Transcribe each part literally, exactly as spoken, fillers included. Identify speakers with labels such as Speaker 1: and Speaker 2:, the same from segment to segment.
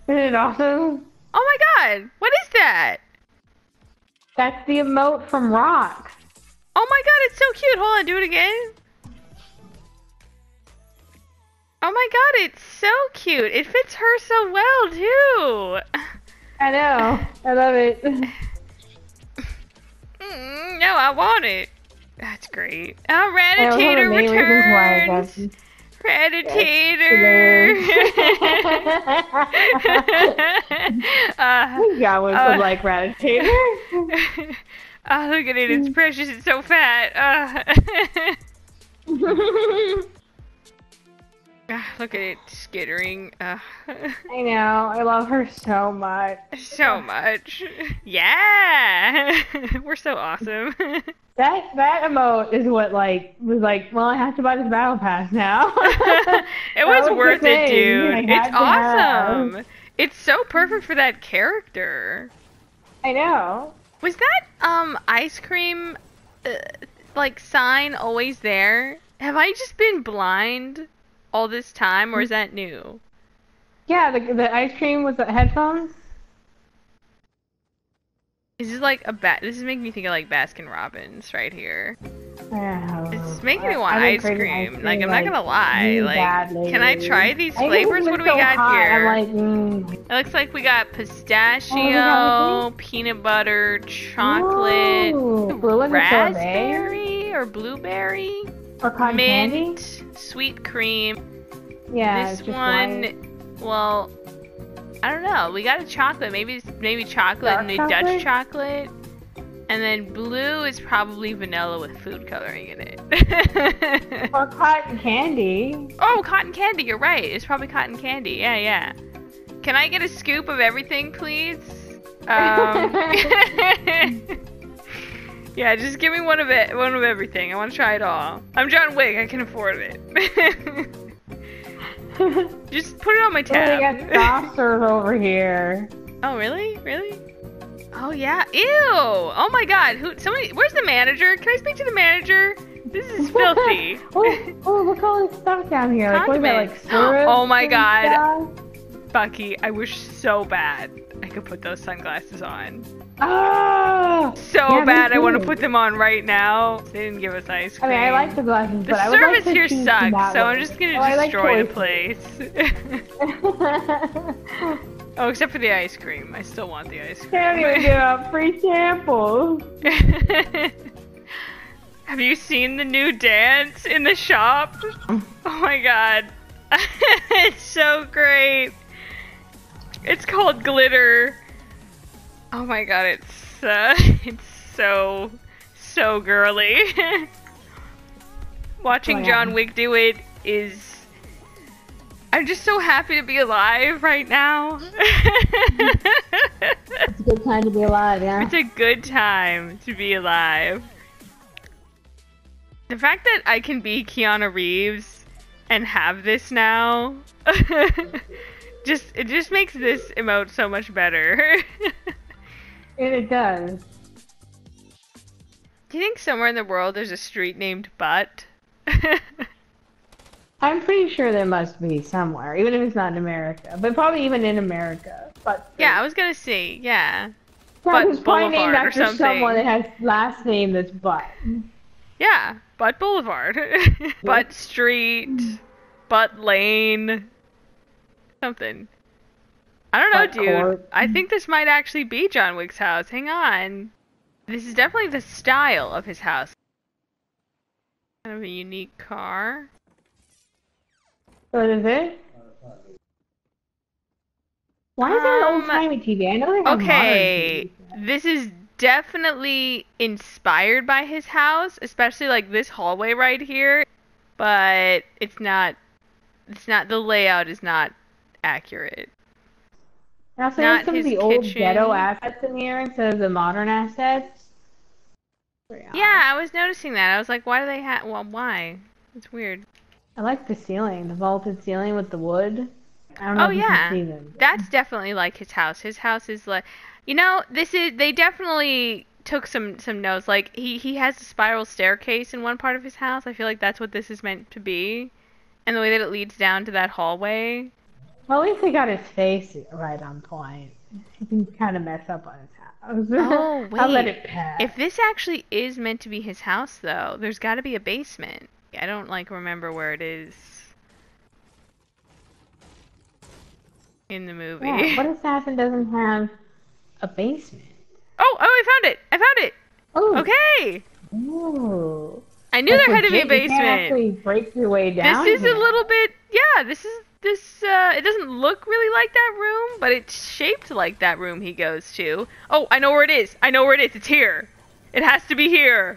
Speaker 1: Isn't it awesome?
Speaker 2: Oh my god, what is that?
Speaker 1: That's the emote from Rock.
Speaker 2: Oh my god, it's so cute. Hold on, do it again. Oh my god, it's so cute. It fits her so well, too.
Speaker 1: I know. I love it.
Speaker 2: Mm, no, I want it. That's great. Oh,
Speaker 1: That was one of the
Speaker 2: Ratatator
Speaker 1: main reasons why I got
Speaker 2: returns.
Speaker 1: this.
Speaker 2: Ratatator. uh,
Speaker 1: John Wick
Speaker 2: uh,
Speaker 1: would like Ratatator.
Speaker 2: oh, look at it. It's precious. It's so fat. Uh. Ah, look at it skittering. Uh.
Speaker 1: I know. I love her so much.
Speaker 2: So much. Yeah. We're so awesome.
Speaker 1: That that emote is what like was like. Well, I have to buy this battle pass now.
Speaker 2: It
Speaker 1: That
Speaker 2: was
Speaker 1: the
Speaker 2: worth it,
Speaker 1: thing
Speaker 2: dude.
Speaker 1: I
Speaker 2: It's
Speaker 1: had to have.
Speaker 2: awesome. It's so perfect for that character.
Speaker 1: I know.
Speaker 2: Was that um ice cream uh, like sign always there? Have I just been blind all this time, or is that new?
Speaker 1: Yeah, the the ice cream with the headphones.
Speaker 2: Is this like a bat? This is making me think of like Baskin Robbins right here.
Speaker 1: Oh,
Speaker 2: It's making me
Speaker 1: I-
Speaker 2: want
Speaker 1: I've been
Speaker 2: ice
Speaker 1: craving
Speaker 2: cream.
Speaker 1: ice
Speaker 2: Like, I'm
Speaker 1: like,
Speaker 2: not gonna lie.
Speaker 1: really
Speaker 2: Like,
Speaker 1: bad
Speaker 2: can I
Speaker 1: lately.
Speaker 2: try these
Speaker 1: I think
Speaker 2: flavors?
Speaker 1: it's
Speaker 2: What
Speaker 1: been
Speaker 2: do we
Speaker 1: so
Speaker 2: got
Speaker 1: hot,
Speaker 2: here?
Speaker 1: I'm like, mm.
Speaker 2: It looks like we got
Speaker 1: Oh, we
Speaker 2: pistachio,
Speaker 1: got
Speaker 2: peanut butter, chocolate,
Speaker 1: Ooh, blue and the sorbet
Speaker 2: raspberry or blueberry,
Speaker 1: or cotton
Speaker 2: mint,
Speaker 1: candy.
Speaker 2: sweet cream.
Speaker 1: Yeah,
Speaker 2: This
Speaker 1: it's just
Speaker 2: one,
Speaker 1: white.
Speaker 2: well, I don't know. We got a chocolate. Maybe it's maybe chocolate
Speaker 1: Dark
Speaker 2: and a
Speaker 1: chocolate?
Speaker 2: Dutch chocolate. And then blue is probably vanilla with food coloring in it.
Speaker 1: Or cotton candy.
Speaker 2: Oh, cotton candy. You're right. It's probably cotton candy. Yeah, yeah. Can I get a scoop of everything, please? Um, yeah, just give me one of it, one of everything. I want to try it all. I'm John Wick. I can afford it. Just put it on my
Speaker 1: Oh, they
Speaker 2: tab.
Speaker 1: got soft serve over here.
Speaker 2: Oh, really? Really? Oh yeah. Ew! Oh my god. Who? Somebody. Where's the manager? Can I speak to the manager? This is filthy.
Speaker 1: oh, oh, look at all this stuff down here. Like, what is that, like
Speaker 2: Condiments.
Speaker 1: syrup?
Speaker 2: Oh my
Speaker 1: and
Speaker 2: god.
Speaker 1: stuff?
Speaker 2: Bucky, I wish so bad I could put those sunglasses on.
Speaker 1: Oh!
Speaker 2: So
Speaker 1: Yeah, me
Speaker 2: bad I want to
Speaker 1: too.
Speaker 2: put them on right now. They didn't give us ice
Speaker 1: I
Speaker 2: cream.
Speaker 1: mean, I like the glasses,
Speaker 2: The
Speaker 1: but I would
Speaker 2: service
Speaker 1: like to
Speaker 2: here
Speaker 1: choose them
Speaker 2: sucks,
Speaker 1: that
Speaker 2: so I'm
Speaker 1: way.
Speaker 2: just gonna
Speaker 1: Oh, I like
Speaker 2: destroy the
Speaker 1: choices.
Speaker 2: place. Oh, except for the ice cream. I still want the ice cream.
Speaker 1: Can't even give out free samples.
Speaker 2: Have you seen the new dance in the shop? Oh my god. It's so great. It's called Glitter. Oh my god, it's uh, it's so, so girly. Watching
Speaker 1: Oh, yeah.
Speaker 2: John Wick do it is... I'm just so happy to be alive right now.
Speaker 1: It's a good time to be alive, yeah?
Speaker 2: It's a good time to be alive. The fact that I can be Keanu Reeves and have this now, just it just makes this emote so much better.
Speaker 1: And it does.
Speaker 2: Do you think somewhere in the world there's a street named Butt?
Speaker 1: I'm pretty sure there must be somewhere, even if it's not in America. But probably even in America. But
Speaker 2: Yeah, I was gonna see. Yeah,
Speaker 1: yeah,
Speaker 2: Butt
Speaker 1: it's probably named
Speaker 2: Boulevard or
Speaker 1: after
Speaker 2: something.
Speaker 1: someone that has last name that's Butt.
Speaker 2: yeah, Butt Boulevard, Butt Street, Butt Lane, something. I don't know,
Speaker 1: Butt
Speaker 2: dude.
Speaker 1: Court.
Speaker 2: I think this might actually be John Wick's house. Hang on. This is definitely the style of his house. Kind of a unique car.
Speaker 1: What is it? Why is there an
Speaker 2: Um,
Speaker 1: old-timey T V? I know they have
Speaker 2: Okay,
Speaker 1: modern T Vs.
Speaker 2: this is definitely inspired by his house, especially like this hallway right here, but it's not, it's not, the layout is not accurate.
Speaker 1: And also,
Speaker 2: not
Speaker 1: there's some of
Speaker 2: his
Speaker 1: the old
Speaker 2: kitchen.
Speaker 1: ghetto assets in here instead of the modern assets. Very odd.
Speaker 2: Yeah, I was noticing that. I was like, why do they have, well, why? It's weird.
Speaker 1: I like the ceiling, the vaulted ceiling with the wood. I don't know
Speaker 2: Oh
Speaker 1: if you
Speaker 2: yeah,
Speaker 1: can see them.
Speaker 2: that's definitely like his house. His house is like, you know, this is, they definitely took some some notes. Like he he has a spiral staircase in one part of his house. I feel like that's what this is meant to be, and the way that it leads down to that hallway.
Speaker 1: Well, at least they got his face right on point. He can kind of mess up on his house.
Speaker 2: Oh,
Speaker 1: I'll let
Speaker 2: wait.
Speaker 1: it pass.
Speaker 2: If this actually is meant to be his house, though, there's got to be a basement. I don't, like, remember where it is in the movie.
Speaker 1: Yeah, what assassin doesn't have a basement?
Speaker 2: Oh, oh, I found it! I found it!
Speaker 1: Oh.
Speaker 2: Okay!
Speaker 1: Ooh.
Speaker 2: I knew
Speaker 1: That's
Speaker 2: there had to be a
Speaker 1: legit. You can't
Speaker 2: basement.
Speaker 1: actually break your way down.
Speaker 2: This is
Speaker 1: here.
Speaker 2: a little bit, yeah, this is, this, uh, it doesn't look really like that room, but it's shaped like that room he goes to. Oh, I know where it is. I know where it is. It's here. It has to be here.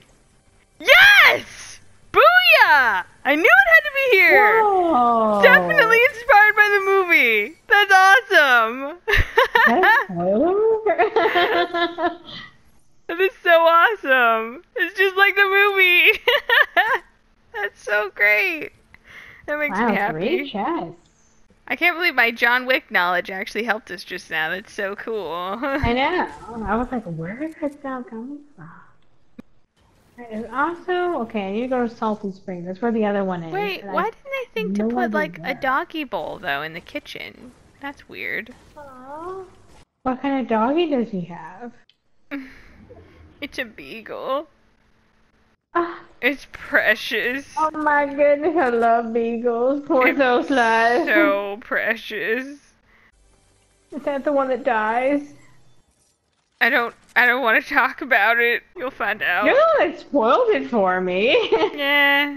Speaker 2: Yes! Booyah! I knew it had to be here.
Speaker 1: Whoa.
Speaker 2: Definitely inspired by the movie. That's awesome.
Speaker 1: That's a spoiler?
Speaker 2: That is so awesome. It's just like the movie. That's so great. That makes
Speaker 1: wow,
Speaker 2: me happy.
Speaker 1: three chests.
Speaker 2: I can't believe my John Wick knowledge actually helped us just now. That's so cool.
Speaker 1: I know. I was like, where is that sound coming from? And also, okay, I need to go to Salty Springs. That's where the other one is.
Speaker 2: Wait,
Speaker 1: and
Speaker 2: why
Speaker 1: I
Speaker 2: didn't they think to
Speaker 1: no
Speaker 2: put
Speaker 1: idea
Speaker 2: like a
Speaker 1: where.
Speaker 2: doggy bowl though in the kitchen? That's weird.
Speaker 1: Aww. What kind of doggy does he have?
Speaker 2: It's a beagle.
Speaker 1: Ah.
Speaker 2: It's precious.
Speaker 1: Oh my goodness, I love beagles. Poor
Speaker 2: It's
Speaker 1: those lives.
Speaker 2: So precious.
Speaker 1: Is that the one that dies?
Speaker 2: I don't I don't want to talk about it. You'll find out.
Speaker 1: No, it spoiled it for me.
Speaker 2: Yeah.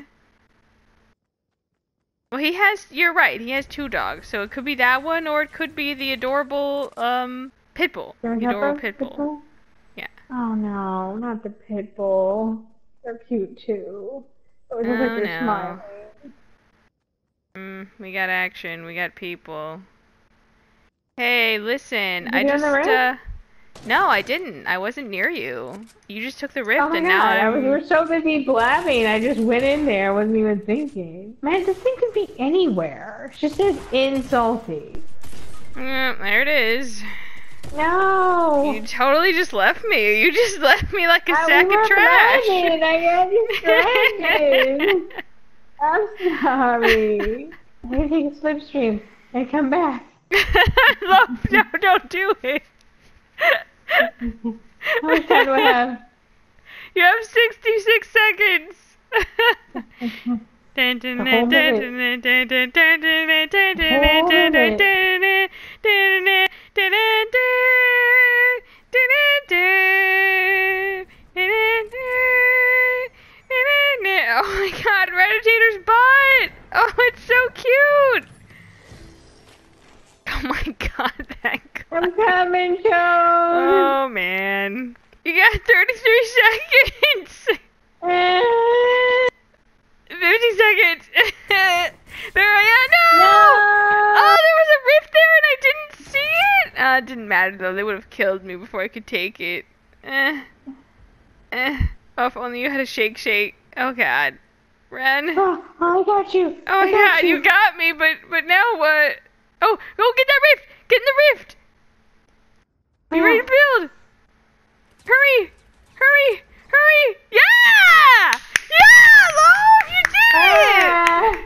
Speaker 2: Well, he has, you're right, he has two dogs. So it could be that one or it could be the adorable um pit bull. The adorable pit bull.
Speaker 1: Pit bull?
Speaker 2: Yeah.
Speaker 1: Oh no, not the pit bull. They're cute too. It was
Speaker 2: Oh,
Speaker 1: like they're
Speaker 2: no.
Speaker 1: smiling.
Speaker 2: Mm, we got action, we got people. Hey, listen,
Speaker 1: Did you
Speaker 2: I
Speaker 1: get on
Speaker 2: just,
Speaker 1: the rift?
Speaker 2: uh... No, I didn't. I wasn't near you. You just took the rift
Speaker 1: Oh my
Speaker 2: and
Speaker 1: god,
Speaker 2: now
Speaker 1: I
Speaker 2: I'm...
Speaker 1: was, you were so busy blabbing, I just went in there, I wasn't even thinking. Man, this thing could be anywhere. It just says insulty.
Speaker 2: Yeah, there it is.
Speaker 1: No!
Speaker 2: You totally just left me. You just left me like a
Speaker 1: I,
Speaker 2: sack
Speaker 1: we were
Speaker 2: of trash.
Speaker 1: blabbing, I got distracted. I'm sorry. I'm gonna take a slipstream and come back.
Speaker 2: no, no, don't do it.
Speaker 1: How much time do I have?
Speaker 2: You have sixty-six seconds.
Speaker 1: The whole
Speaker 2: Oh my god, Rattatator's butt! Oh, it's so cute! Oh my god, that guy.
Speaker 1: I'm coming, Joe!
Speaker 2: Oh man. You got thirty-three seconds! fifty seconds! There I am! No!
Speaker 1: No!
Speaker 2: Oh, there was a rift there and I didn't see it! Uh, it didn't matter though, they would have killed me before I could take it. Eh. Eh. Oh, if only you had a shake shake. Oh god. Run.
Speaker 1: Oh, I got you.
Speaker 2: Oh
Speaker 1: I
Speaker 2: my
Speaker 1: got
Speaker 2: god, you. you got me, but but now what? Oh, go get that rift! Get in the rift! Are you ready to build? Hurry! Hurry! Hurry! Yeah! Yeah! Love, you did it!
Speaker 1: Ah,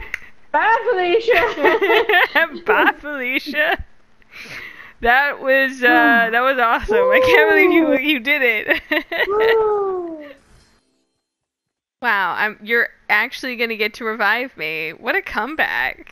Speaker 1: bye, Felicia!
Speaker 2: Bye, Felicia. That was uh that was awesome. I can't believe you you did it. Wow, I'm you're actually gonna get to revive me. What a comeback.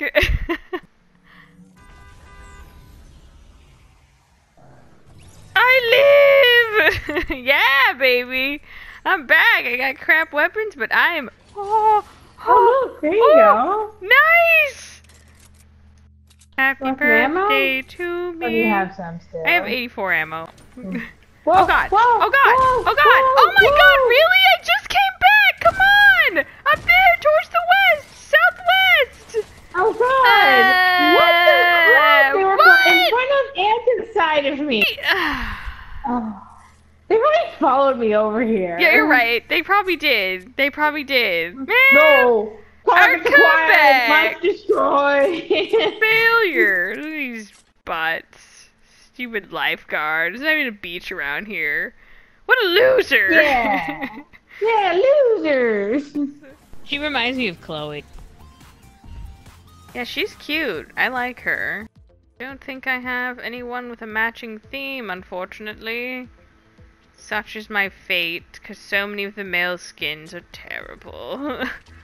Speaker 2: I live! Yeah, baby! I'm back! I got crap weapons, but I am... Oh!
Speaker 1: Oh, look, there you
Speaker 2: oh,
Speaker 1: go.
Speaker 2: Nice! Happy
Speaker 1: Want some ammo?
Speaker 2: birthday to me.
Speaker 1: Or do you have some still?
Speaker 2: I have eighty-four ammo.
Speaker 1: Whoa,
Speaker 2: Oh god!
Speaker 1: whoa,
Speaker 2: Oh god!
Speaker 1: whoa,
Speaker 2: Oh god!
Speaker 1: whoa,
Speaker 2: Oh my
Speaker 1: whoa.
Speaker 2: god! Really? I just came back! Come on! Up there, towards the west! Southwest!
Speaker 1: Oh god!
Speaker 2: Uh,
Speaker 1: what the crap? They were
Speaker 2: what?
Speaker 1: in front of and to the side of me. Oh. They probably followed me over here.
Speaker 2: Yeah, you're right. They probably did. They probably did. Man!
Speaker 1: No!
Speaker 2: Our
Speaker 1: Target acquired!
Speaker 2: comeback!
Speaker 1: Must destroy!
Speaker 2: Failure! Look at these butts. Stupid lifeguard. There's not even a beach around here. What a loser!
Speaker 1: Yeah! Yeah, losers!
Speaker 3: She reminds me of Chloe.
Speaker 2: Yeah, she's cute. I like her. Don't think I have anyone with a matching theme, unfortunately. Such is my fate, because so many of the male skins are terrible.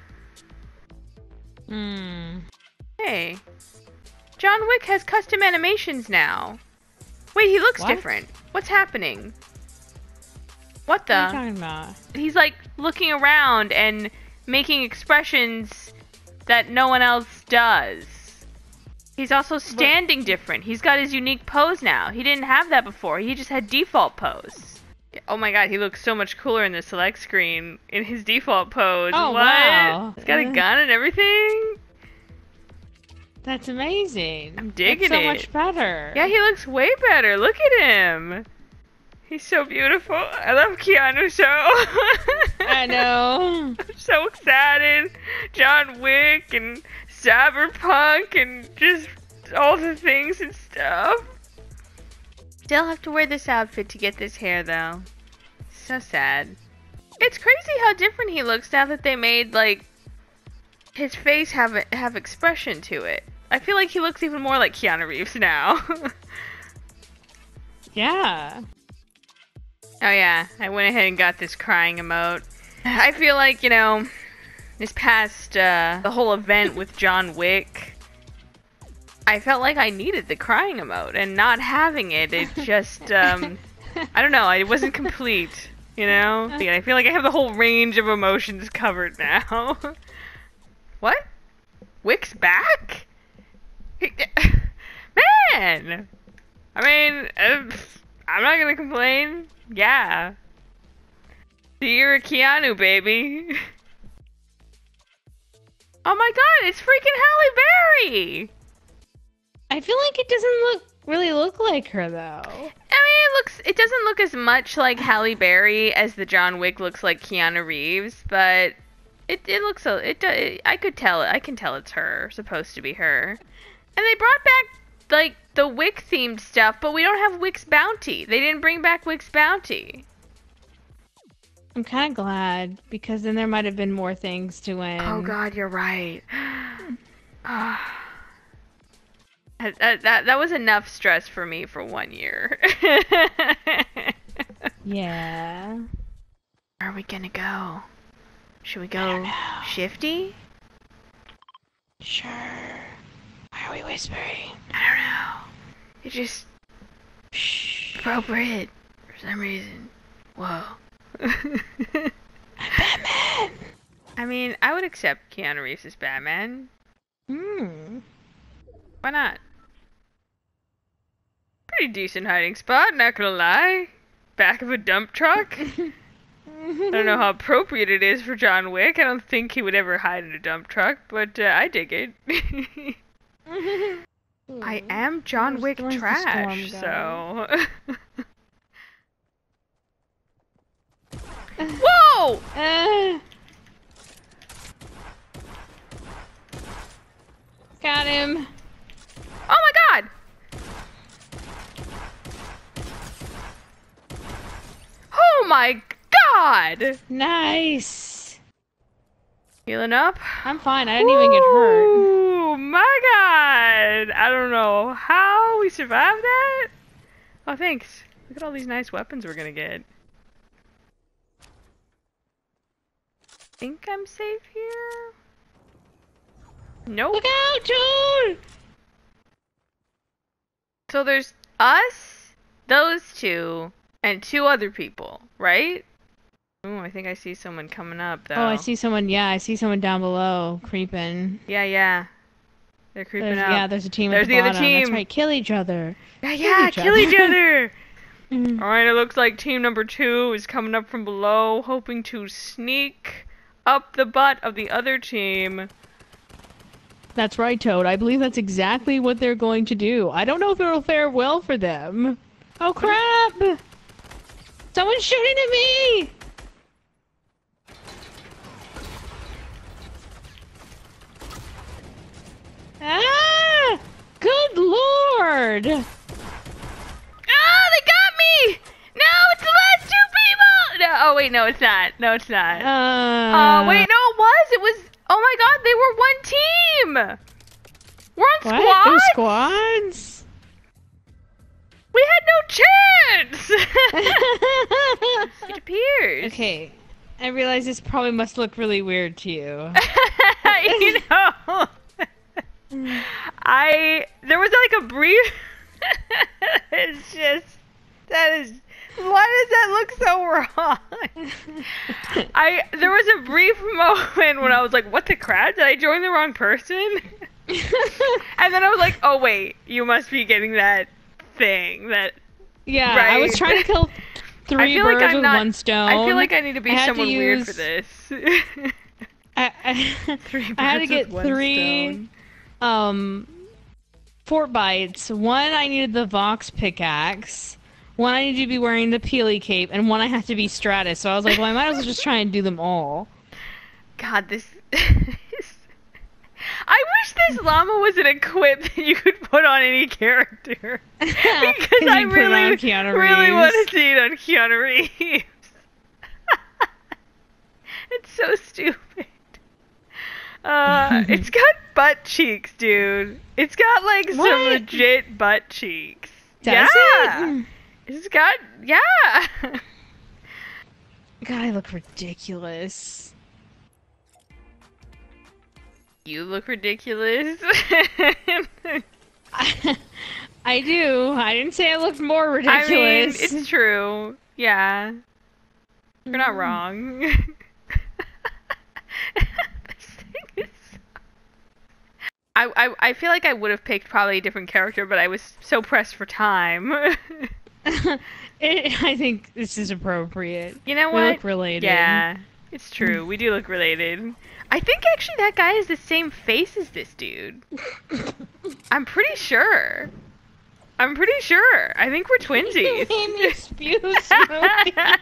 Speaker 1: Hmm.
Speaker 2: Hey. John Wick has custom animations now. Wait, he looks
Speaker 1: What?
Speaker 2: different. What's happening? What the?
Speaker 1: What are you talking about?
Speaker 2: He's like looking around and making expressions that no one else does. He's also standing different. He's got his unique pose now. He didn't have that before. He just had default pose. Oh my god, he looks so much cooler in the select screen in his default pose.
Speaker 1: Oh,
Speaker 2: what?
Speaker 1: wow.
Speaker 2: He's got a gun and everything.
Speaker 1: That's amazing.
Speaker 2: I'm digging
Speaker 1: That's so
Speaker 2: it.
Speaker 1: much better.
Speaker 2: Yeah, he looks way better. Look at him. He's so beautiful. I love Keanu so.
Speaker 1: I know.
Speaker 2: I'm so excited. John Wick and Cyberpunk and just all the things and stuff. Still have to wear this outfit to get this hair though. So sad. It's crazy how different he looks now that they made like his face have a, have expression to it. I feel like he looks even more like Keanu Reeves now.
Speaker 1: Yeah.
Speaker 2: Oh yeah, I went ahead and got this crying emote. I feel like, you know, this past, uh, the whole event with John Wick, I felt like I needed the crying emote, and not having it, it just, um, I don't know, it wasn't complete, you know? I feel like I have the whole range of emotions covered now. What? Wick's back? Man! I mean, uh, I'm not gonna complain. Yeah. You're a Keanu, baby. Oh my god, it's freaking Halle Berry!
Speaker 1: I feel like it doesn't look really look like her though.
Speaker 2: I mean, it looks, it doesn't look as much like Halle Berry as the John Wick looks like Keanu Reeves, but it it looks a it, it I could tell I can tell it's her, supposed to be her. And they brought back like the Wick themed stuff, but we don't have Wick's Bounty. They didn't bring back Wick's Bounty.
Speaker 1: I'm kind of glad because then there might have been more things to win.
Speaker 2: Oh god, you're right. that, that, that, that was enough stress for me for one year.
Speaker 1: Yeah.
Speaker 2: Where are we gonna go? Should we go shifty?
Speaker 1: Sure. Why are we whispering?
Speaker 2: I don't know. It's just
Speaker 1: Shh.
Speaker 2: appropriate for some reason. Whoa.
Speaker 1: I'm Batman.
Speaker 2: I mean, I would accept Keanu Reeves as Batman.
Speaker 1: Hmm.
Speaker 2: Why not? Pretty decent hiding spot, not gonna lie. Back of a dump truck. I don't know how appropriate it is for John Wick. I don't think he would ever hide in a dump truck, but uh, I dig it. I am John Wick
Speaker 1: Where's the
Speaker 2: trash,
Speaker 1: storm
Speaker 2: so... Whoa!
Speaker 1: Uh, got him.
Speaker 2: Oh my god! Oh my god!
Speaker 1: Nice.
Speaker 2: Healing up?
Speaker 1: I'm fine. I didn't even get hurt.
Speaker 2: Oh my god! I don't know how we survived that. Oh, thanks. Look at all these nice weapons we're gonna get. Think I'm safe here? Nope.
Speaker 1: Look out, dude!
Speaker 2: So there's us, those two, and two other people, right? Oh, I think I see someone coming up, though.
Speaker 1: Oh, I see someone. Yeah, I see someone down below creeping.
Speaker 2: Yeah, yeah. They're creeping
Speaker 1: There's,
Speaker 2: up.
Speaker 1: yeah, there's a team
Speaker 2: There's
Speaker 1: at the,
Speaker 2: the other
Speaker 1: bottom.
Speaker 2: team.
Speaker 1: That's right. Kill each other.
Speaker 2: Yeah, yeah,
Speaker 1: each
Speaker 2: kill
Speaker 1: other.
Speaker 2: each other!
Speaker 1: Mm.
Speaker 2: Alright, it looks like team number two is coming up from below, hoping to sneak up the butt of the other team.
Speaker 1: That's right, Toad. I believe that's exactly what they're going to do. I don't know if it'll fare well for them. Oh, crap! Someone's shooting at me! Ah! Good lord!
Speaker 2: Ah, they got me! No, it's the last two people! No, oh wait, no, it's not. No, it's not.
Speaker 1: Uh,
Speaker 2: Oh, wait, no, it was. It was. Oh my god, they were one team! We're on
Speaker 1: What?
Speaker 2: squads?
Speaker 1: There's squads?
Speaker 2: We had no chance! It appears.
Speaker 1: Okay. I realize this probably must look really weird to you.
Speaker 2: You know, I there was like a brief. It's just that is why does that look so wrong? I there was a brief moment when I was like, "What the crap? Did I join the wrong person?" And then I was like, "Oh wait, you must be getting that thing that."
Speaker 1: Yeah,
Speaker 2: right?
Speaker 1: I was trying to kill three
Speaker 2: I feel
Speaker 1: birds
Speaker 2: like I'm
Speaker 1: with
Speaker 2: not,
Speaker 1: one stone.
Speaker 2: I feel like I need to be
Speaker 1: I had
Speaker 2: someone
Speaker 1: to
Speaker 2: weird
Speaker 1: use-
Speaker 2: for this.
Speaker 1: I, I,
Speaker 2: Three
Speaker 1: I had to
Speaker 2: birds
Speaker 1: get
Speaker 2: with one
Speaker 1: three
Speaker 2: stone.
Speaker 1: um fort bites. One I needed the Vox pickaxe. One I needed to be wearing the Peely cape, and one I had to be Stratus. So I was like, well, I might as well just try and do them all.
Speaker 2: God, this. I wish this llama was an equip that you could put on any character. Because I
Speaker 1: you put it
Speaker 2: really,
Speaker 1: on Keanu
Speaker 2: really
Speaker 1: Reeves.
Speaker 2: want to see it on Keanu Reeves. It's so stupid. Uh, it's got butt cheeks, dude. It's got like some
Speaker 1: What?
Speaker 2: legit butt cheeks.
Speaker 1: Does
Speaker 2: yeah.
Speaker 1: it?
Speaker 2: It's got, yeah.
Speaker 1: God, I look ridiculous.
Speaker 2: You look ridiculous.
Speaker 1: I, I do. I didn't say I looked more
Speaker 2: I
Speaker 1: ridiculous.
Speaker 2: mean, it's true. Yeah. You're not wrong. This thing is so... I, I, I feel like I would have picked probably a different character, but I was so pressed for time.
Speaker 1: it, I think this is appropriate.
Speaker 2: You know
Speaker 1: We
Speaker 2: what?
Speaker 1: look related.
Speaker 2: Yeah, it's true. We do look related. I think actually that guy has the same face as this dude. I'm pretty sure. I'm pretty sure. I think we're twinsies.
Speaker 1: You made me spew smoothie.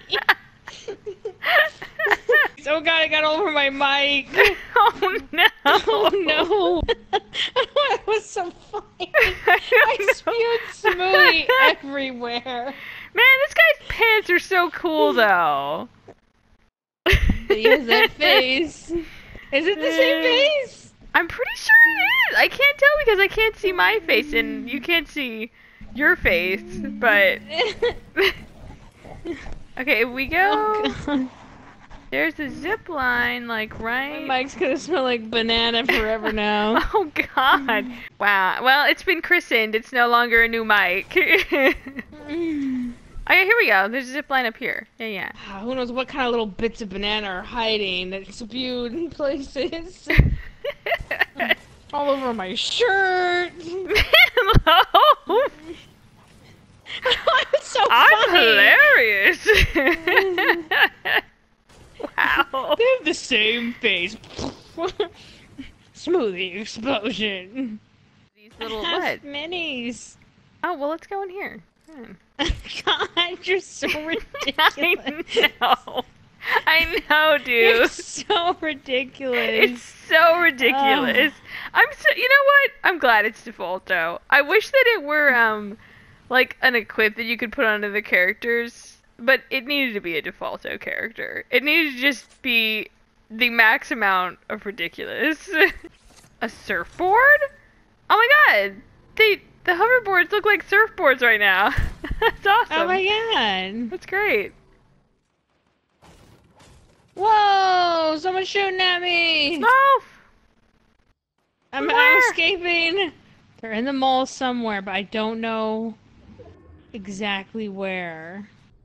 Speaker 1: Oh god, I got over my mic.
Speaker 2: Oh no.
Speaker 1: Oh no. That was so funny. I spewed smoothie everywhere.
Speaker 2: Man, this guy's pants are so cool though.
Speaker 1: He has that face. Is it the same face?
Speaker 2: I'm pretty sure it is. I can't tell because I can't see my face and you can't see your face, but... Okay, if we go...
Speaker 1: Oh, God.
Speaker 2: There's a zip line, like, right...
Speaker 1: My mic's gonna smell like banana forever now.
Speaker 2: Oh, God. Wow. Well, it's been christened. It's no longer a new mic. Okay, here we go. There's a zip line up here. Yeah, yeah.
Speaker 1: Ah, who knows what kind of little bits of banana are hiding that's spewed in places. All over my shirt.
Speaker 2: Hello.
Speaker 1: It's so
Speaker 2: I'm
Speaker 1: funny.
Speaker 2: hilarious. Wow.
Speaker 1: They have the same face. Smoothie explosion.
Speaker 2: These little
Speaker 1: I
Speaker 2: what?
Speaker 1: have minis.
Speaker 2: Oh, well, let's go in here. Hmm.
Speaker 1: God, you're so ridiculous.
Speaker 2: I know. I know, dude.
Speaker 1: You're so ridiculous.
Speaker 2: It's so ridiculous. I'm so, you know what? I'm glad it's default though. I wish that it were um like an equip that you could put onto the characters, but it needed to be a defaulto character. It needed to just be the max amount of ridiculous. A surfboard? Oh my god. They the hoverboards look like surfboards right now. That's awesome.
Speaker 1: Oh my god.
Speaker 2: That's great.
Speaker 1: Whoa! Someone's shooting at me!
Speaker 2: No!
Speaker 1: I'm,
Speaker 2: Where?
Speaker 1: I'm escaping! They're in the mall somewhere, but I don't know exactly where.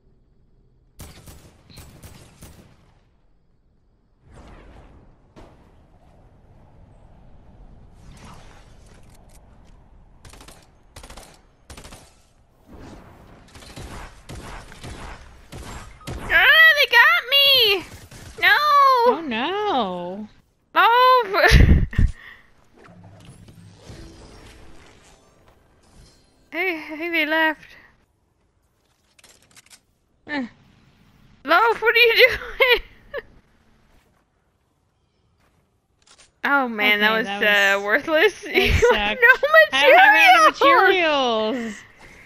Speaker 2: Ah, they got me! No!
Speaker 1: Oh no!
Speaker 2: Oh! Hey, hey, they left.
Speaker 1: Eh.
Speaker 2: Loaf, what are you doing? Oh man, that
Speaker 1: Okay,
Speaker 2: was,
Speaker 1: that
Speaker 2: uh,
Speaker 1: was-
Speaker 2: worthless.
Speaker 1: that
Speaker 2: You have
Speaker 1: sucked.
Speaker 2: no
Speaker 1: I ran out of
Speaker 2: materials!
Speaker 1: materials!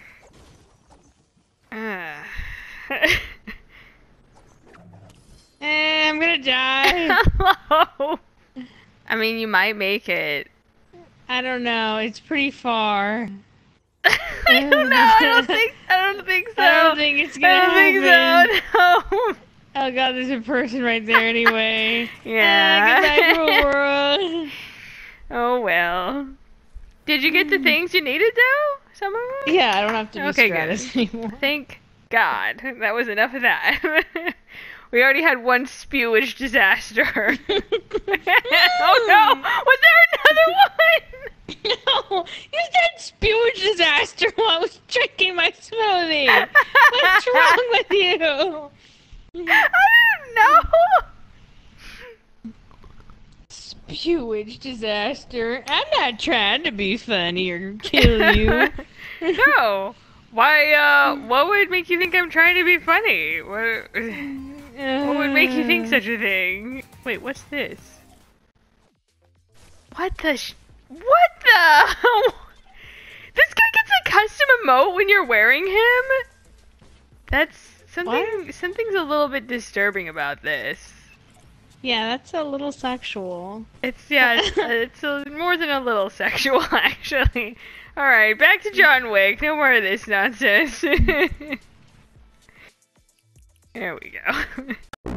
Speaker 2: Ah.
Speaker 1: Eh, I'm gonna die.
Speaker 2: Hello. I mean, you might make it.
Speaker 1: I don't know. It's pretty far.
Speaker 2: I don't know. I don't think. I don't think so.
Speaker 1: I don't think it's gonna
Speaker 2: I don't
Speaker 1: happen.
Speaker 2: think so. No.
Speaker 1: Oh god, there's a person right there anyway.
Speaker 2: Yeah.
Speaker 1: Ah, get back to world.
Speaker 2: Oh well. Did you get the things you needed though? Some of them?
Speaker 1: Yeah, I don't have to be
Speaker 2: Okay,
Speaker 1: Stratus
Speaker 2: good.
Speaker 1: anymore.
Speaker 2: Thank God. That was enough of that. We already had one spewage disaster. Oh no! Was there another one?
Speaker 1: No, you said spewage disaster while I was drinking my smoothie. What's wrong with you?
Speaker 2: I don't know.
Speaker 1: Spewage disaster. I'm not trying to be funny or kill you.
Speaker 2: No. Why, uh, what would make you think I'm trying to be funny? What, what would make you think such a thing? Wait, what's this? What the sh- What the? This guy gets a custom emote when you're wearing him? That's something,
Speaker 1: What?
Speaker 2: something's a little bit disturbing about this.
Speaker 1: Yeah, that's a little sexual.
Speaker 2: It's, yeah, it's, it's a, more than a little sexual, actually. Alright, back to John Wick. No more of this nonsense. There we go.